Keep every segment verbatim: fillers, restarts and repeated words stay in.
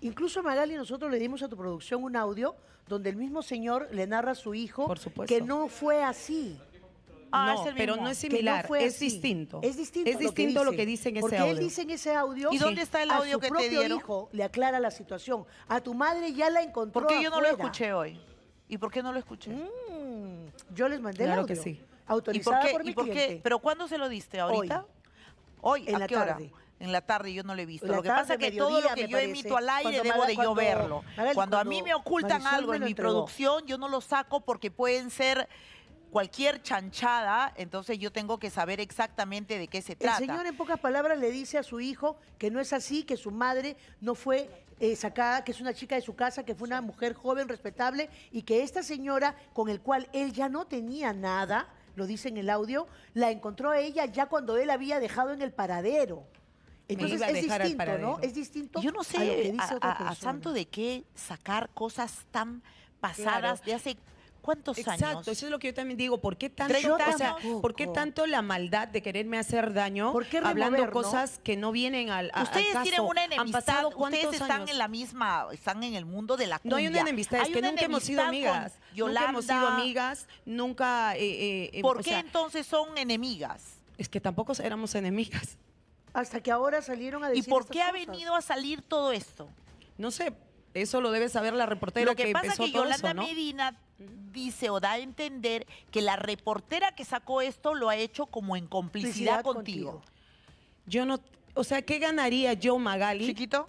Incluso a Magali nosotros le dimos a tu producción un audio donde el mismo señor le narra a su hijo Por supuesto. que no fue así. Ah, no, es el pero mismo. no es Que similar, no fue es así. distinto. Es distinto, Es distinto lo que dice en ese porque audio. él dice en ese audio. ¿Y dónde está el audio a que su te propio dieron? hijo le aclara la situación. A tu madre ya la encontró ¿Por qué yo no lo afuera. escuché hoy? ¿Y por qué no lo escuché? Mm, yo les mandé Claro el audio. que sí. ¿Y por Autorizada qué? por mi ¿Y por qué? cliente. ¿Pero cuándo se lo diste? ¿Ahorita? Hoy. En ¿A la qué hora? tarde. En la tarde yo no lo he visto. En la Lo que tarde, pasa es que mediodía, todo lo que me yo parece. emito al aire Cuando debo Maga- de yo cuando- verlo. Magali, Cuando a cuando mí me ocultan Marisol algo me en lo mi entregó. producción, yo no lo saco porque pueden ser cualquier chanchada, entonces yo tengo que saber exactamente de qué se El trata. señor en pocas palabras le dice a su hijo que no es así, que su madre no fue eh, sacada, que es una chica de su casa, que fue una mujer joven, respetable, y que esta señora con el cual él ya no tenía nada, lo dice en el audio, la encontró a ella ya cuando él había dejado en el paradero. Entonces iba a es dejar al distinto, ¿no? paradero. Es distinto Yo no a lo que sé dice a, otra a- a persona. santo de qué sacar cosas tan pasadas Claro. de hace cuántos Exacto, años. eso es lo que yo también digo. ¿Por qué tanto, treinta o sea, años. ¿por qué tanto la maldad de quererme hacer daño ¿Por qué hablando remover, no? cosas que no vienen al, a- al Ustedes caso? tienen una Han enemistad, pasado ustedes cuántos están años. en la misma, están en el mundo de la cumbia. No hay una enemistad, es Hay que una nunca hemos sido enemistad amigas. con Nunca hemos sido Yolanda. amigas, nunca... eh, eh, ¿Por o qué sea, entonces son enemigas? es que tampoco éramos enemigas. Hasta que ahora salieron a ¿Y decir por estas qué ha cosas. venido a salir todo esto? No sé, eso lo debe saber la reportera Lo que, pasa es empezó que todo Yolanda eso, ¿no? Medina dice o da a entender que la reportera que sacó esto lo ha hecho como en complicidad Complicidad contigo. contigo. Yo no... O sea, ¿qué ganaría yo, Magali? Chiquito.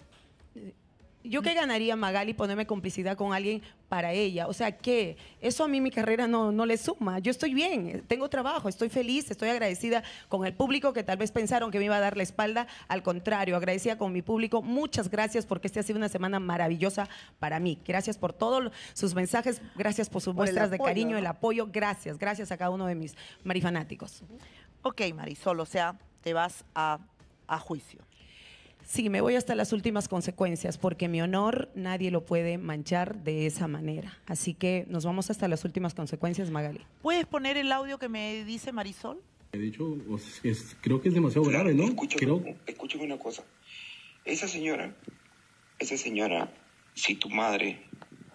¿Yo qué ganaría, Magali, ponerme complicidad con alguien para ella? O sea, ¿qué? Eso a mí mi carrera no, no le suma. Yo estoy bien, tengo trabajo, estoy feliz, estoy agradecida con el público que tal vez pensaron que me iba a dar la espalda. Al contrario, agradecida con mi público. Muchas gracias porque esta ha sido una semana maravillosa para mí. Gracias por todos sus mensajes, gracias por sus Por el muestras de apoyo, cariño, ¿no? el apoyo. Gracias, gracias a cada uno de mis marifanáticos. Ok, Marisol, o sea, te vas a, a juicio. Sí, me voy hasta las últimas consecuencias, porque mi honor nadie lo puede manchar de esa manera. Así que nos vamos hasta las últimas consecuencias, Magali. ¿Puedes poner el audio que me dice Marisol? He dicho, o sea, es- creo que es demasiado grave, ¿no? Escúchame, Creo, escúchame una cosa. Esa señora, esa señora, si tu madre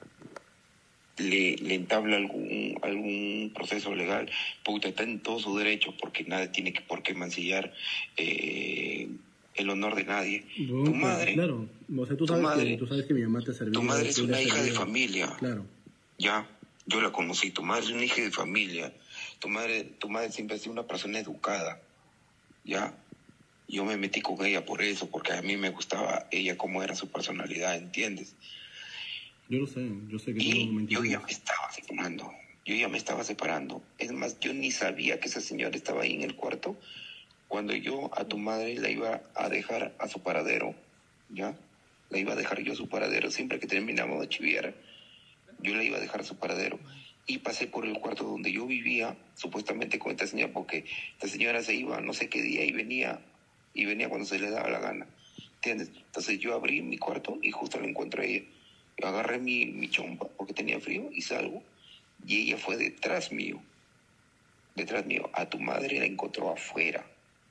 le, le entabla algún, algún proceso legal, puta, está en todo su derecho, porque nadie tiene que, por qué mancillar eh, el honor de nadie. no, tu claro, madre, claro. O sea, tú tu sabes, madre- que, tú sabes que mi mamá te ha servido. tu madre es tú le una has hija de servido. familia. Claro. Ya, yo la conocí. Tu madre es una hija de familia. Tu madre, tu madre siempre ha sido una persona educada. Ya, yo me metí con ella por eso, porque a mí me gustaba ella cómo era su personalidad, ¿entiendes? Yo lo sé, yo sé que tú Y no me yo entiendes. ya me estaba separando. Yo ya me estaba separando. Es más, yo ni sabía que esa señora estaba ahí en el cuarto cuando yo a tu madre la iba a dejar a su paradero. ¿Ya? La iba a dejar yo a su paradero. Siempre que terminamos de chiviar, yo la iba a dejar a su paradero. Y pasé por el cuarto donde yo vivía, supuestamente con esta señora, porque esta señora se iba no sé qué día y venía, y venía cuando se le daba la gana. ¿Entiendes? Entonces yo abrí mi cuarto y justo la encuentro a ella. Yo agarré mi, mi chompa porque tenía frío y salgo. Y ella fue detrás mío. Detrás mío. A tu madre la encontró afuera.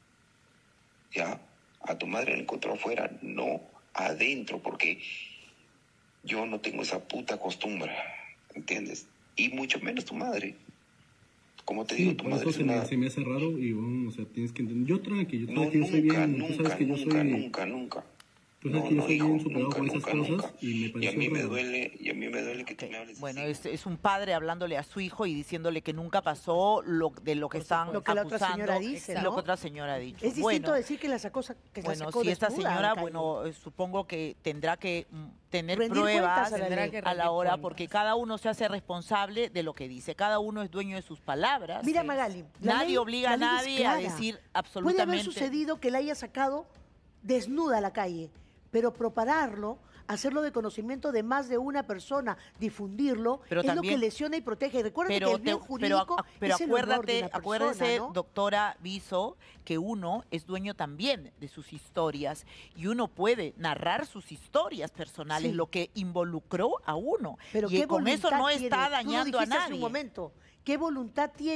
¿Ya? A tu madre la encontró afuera, no adentro, porque yo no tengo esa puta costumbre. ¿Entiendes? Y mucho menos tu madre. Como te Sí, digo, tu por madre eso es se, una... me, se me hace raro y bueno, o sea, tienes que entender. Yo tranqui, yo, No, sabes que yo soy nunca, bien, tú nunca, sabes que yo nunca, soy... nunca, nunca. Tú sabes No, que yo no, soy hijo, bien superado nunca, con esas nunca, cosas nunca. y me Y a pareció mí me raro. duele, y a mí me duele que Ok, tú me hables bueno, así. es, es un padre hablándole a su hijo y diciéndole que nunca pasó lo, de lo que están Lo que la otra acusando, señora dice, lo ¿no? que otra señora ha dicho. Es distinto bueno, decir que la sacó, sa- que la bueno, sacó si esta desnuda a la señora, calle. bueno, eh, supongo que tendrá que mm, tener Rendir pruebas cuentas a la Tendrá ley. que a la rendir hora, cuentas. porque cada uno se hace responsable de lo que dice. Cada uno es dueño de sus palabras. Mira, Sí. Magali, la Nadie ley- obliga a la ley es nadie a clara. decir Puede absolutamente. haber sucedido que la haya sacado desnuda a la calle, pero prepararlo, hacerlo de conocimiento de más de una persona, difundirlo, Pero es también- lo que lesiona y protege. Recuerda que el Pero, bien te- jurídico pero, ac- pero es el honor de acuérdate, una persona, acuérdese, ¿no? doctora Viso, que uno es dueño también de sus historias y uno puede narrar sus historias personales, Sí. lo que involucró a uno. Pero y qué con eso voluntad no tiene? está Tú lo dañando a dijiste hace nadie. un momento. ¿Qué voluntad tienen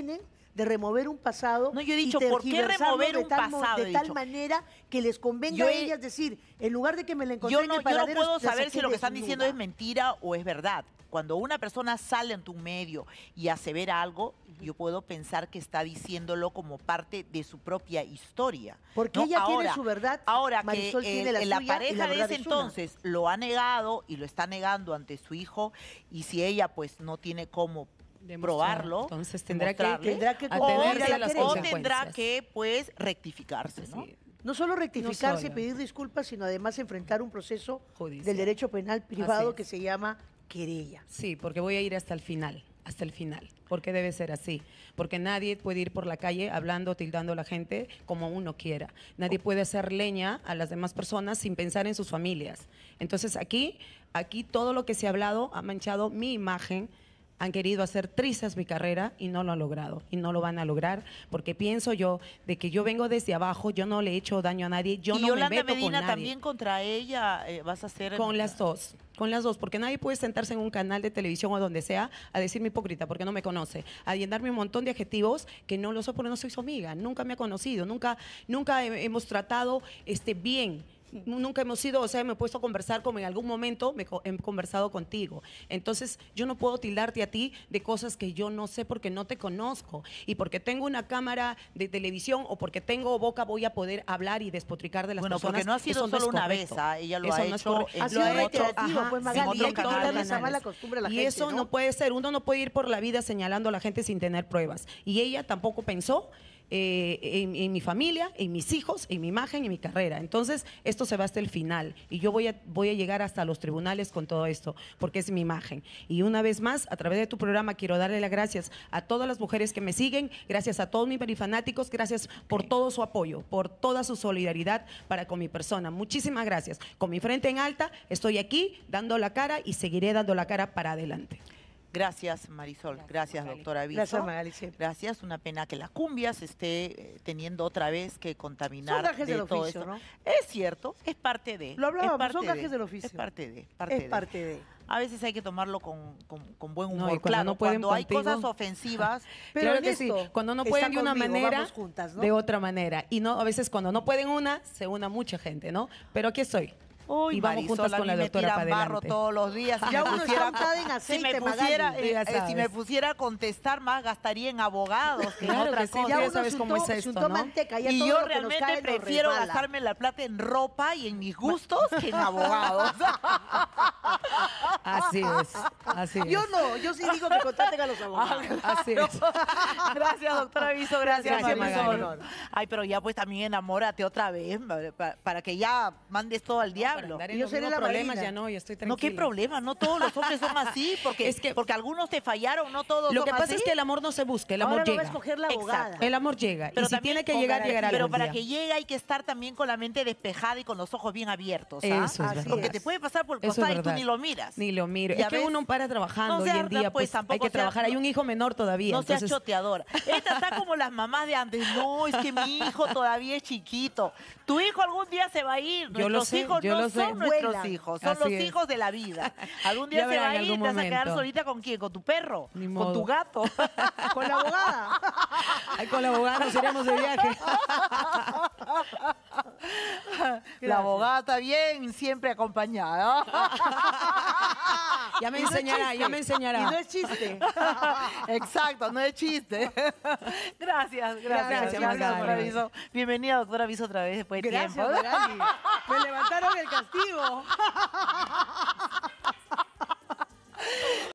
de remover un pasado. No, yo he y dicho, ¿por qué tergiversarlo remover de un tal mo- pasado? De He tal dicho. manera que les convenga Yo a he- ellas decir, en lugar de que me la encontré Yo en no, el yo no paradero, puedo la saber saqué si lo que están diciendo es desnuda. mentira o es verdad. Cuando una persona sale ante un medio y asevera algo, yo puedo pensar que está diciéndolo como parte de su propia historia. Porque ¿no? ella tiene Ahora- su verdad, Ahora Marisol que tiene el- la la suya y pareja la de verdad ese es una. entonces lo ha negado y lo está negando ante su hijo, y si ella pues no tiene cómo Demostrar. probarlo, Entonces tendrá que, demostrarle, tendrá que o, atenerse a las o querella. tendrá consecuencias. que pues rectificarse, ¿no? Sí. No solo rectificarse y solo. pedir disculpas, sino además enfrentar un proceso Judicial. del derecho penal privado es. que se llama querella. Sí, porque voy a ir hasta el final, hasta el final, porque debe ser así, porque nadie puede ir por la calle hablando, tildando a la gente como uno quiera. Nadie puede hacer leña a las demás personas sin pensar en sus familias. Entonces aquí, aquí todo lo que se ha hablado ha manchado mi imagen. Han querido hacer trizas mi carrera y no lo han logrado. Y no lo van a lograr porque pienso yo de que yo vengo desde abajo, yo no le he hecho daño a nadie, yo y no Yolanda me meto Medina con nadie. también contra ella eh, vas a hacer... Con las dos, con las dos, porque nadie puede sentarse en un canal de televisión o donde sea a decirme hipócrita porque no me conoce, a llenarme un montón de adjetivos que no lo soy porque no soy su amiga, nunca me ha conocido, nunca, nunca he- hemos tratado este, bien. Nunca hemos sido, o sea, me he puesto a conversar como en algún momento me co- he conversado contigo. Entonces, yo no puedo tildarte a ti de cosas que yo no sé porque no te conozco. Y porque tengo una cámara de televisión o porque tengo boca voy a poder hablar y despotricar de las Bueno, personas. porque no ha sido Eso no solo es una correcto. vez, ¿ah? Ella lo Eso ha no es hecho correcto. en Ha Lo sido ha hecho, reiterativo, ajá, pues, sí, Magali, en hay que todos los quitarle esa canales. mala costumbre a la y gente, eso ¿no? ¿no? puede ser, uno no puede ir por la vida señalando a la gente sin tener pruebas. Y ella tampoco pensó eh, en, en mi familia, en mis hijos, en mi imagen y mi carrera. Entonces, esto se va hasta el final. Y yo voy a, voy a llegar hasta los tribunales con todo esto, porque es mi imagen. Y una vez más, a través de tu programa, quiero darle las gracias a todas las mujeres que me siguen, gracias a todos mis fanáticos, gracias por todo su apoyo, por toda su solidaridad para con mi persona. Muchísimas gracias. Con mi frente en alta, estoy aquí dando la cara y seguiré dando la cara para adelante. Gracias, Marisol. Gracias, Magali. doctora Viso. Gracias, Magali, siempre. Gracias. Una pena que la cumbia se esté eh, teniendo otra vez que contaminar Son gajes de del todo oficio, esto. ¿no? Es cierto, es parte de. Lo hablábamos, es parte son gajes de, del oficio. Es parte de. Parte Es de. parte de. A veces hay que tomarlo con, con- con buen No, humor. y cuando claro, no pueden cuando hay contigo- cosas ofensivas. Pero claro en que sí, esto, cuando no está pueden de una conmigo, manera, vamos juntas, ¿no? de otra manera. Y no, a veces cuando no pueden una, se una mucha gente, ¿no? Pero aquí estoy. Uy, y vamos Marisol, juntas a con mí la me doctora tiran para barro adelante. todos los días. Si Ya me uno está pusiera- untada en si aceite, me Magali. pusiera, eh, Ya eh, si me sabes. pusiera a contestar más, gastaría en abogados que en Claro otra que sí, cosa. Ya ya uno sabes se cómo untó- es esto, se untó ¿no? manteca, ya Y todo yo lo que nos realmente cae nos prefiero resbala. gastarme la plata en ropa y en mis gustos que en abogados. Así es, así es. Yo no, yo sí digo que contraten a los abogados. Así es. Gracias, doctora Viso. Gracias, Gracias, Marisol. Magali. Ay, pero ya pues también enamórate otra vez pa- para que ya mandes todo al diablo. Para andar Y en yo los seré mismos la problemas madrina. ya no, ya estoy No, tranquila. qué problema, no todos los hombres son así, porque, Es que- porque algunos te fallaron, no todos Lo son que pasa así. es que el amor no se busca, el amor Ahora lo va a llega. escoger la Exacto. abogada. El amor llega. Pero y si también tiene que con llegar, garantía. llegará Pero algún para día. que llegue hay que estar también con la mente despejada y con los ojos bien abiertos. ¿ah? Eso es Así verdad. Porque es. te puede pasar por el Eso es costado y tú verdad. ni lo miras. Ni lo miro. Ya Es que ves. uno para trabajando No hoy seas- en día, pues, pues, tampoco hay que seas- trabajar. Hay un hijo menor todavía. No seas entonces, choteadora. Esta está como las mamás de antes. No, es que mi hijo todavía es chiquito. Tu hijo algún día se va a ir. Yo lo Nuestros sé, hijos yo no lo sé. son nuestros Vuelan. hijos, son Así los es. hijos de la vida. Algún día Ya se verán va a en ir y algún te vas a quedar momento. solita con quién, con tu perro, Ni con modo. tu gato. Con la abogada. ay, con la abogada nos iremos de viaje. La abogada está bien, siempre acompañada. Ya me Y no es enseñará, chiste. ya me enseñará. Y no es chiste. Exacto, no es chiste. Gracias, gracias. Gracias, Magali. doctora Viso. Bienvenida, doctora Viso, otra vez después de Gracias, tiempo. Magali. Me levantaron el castigo.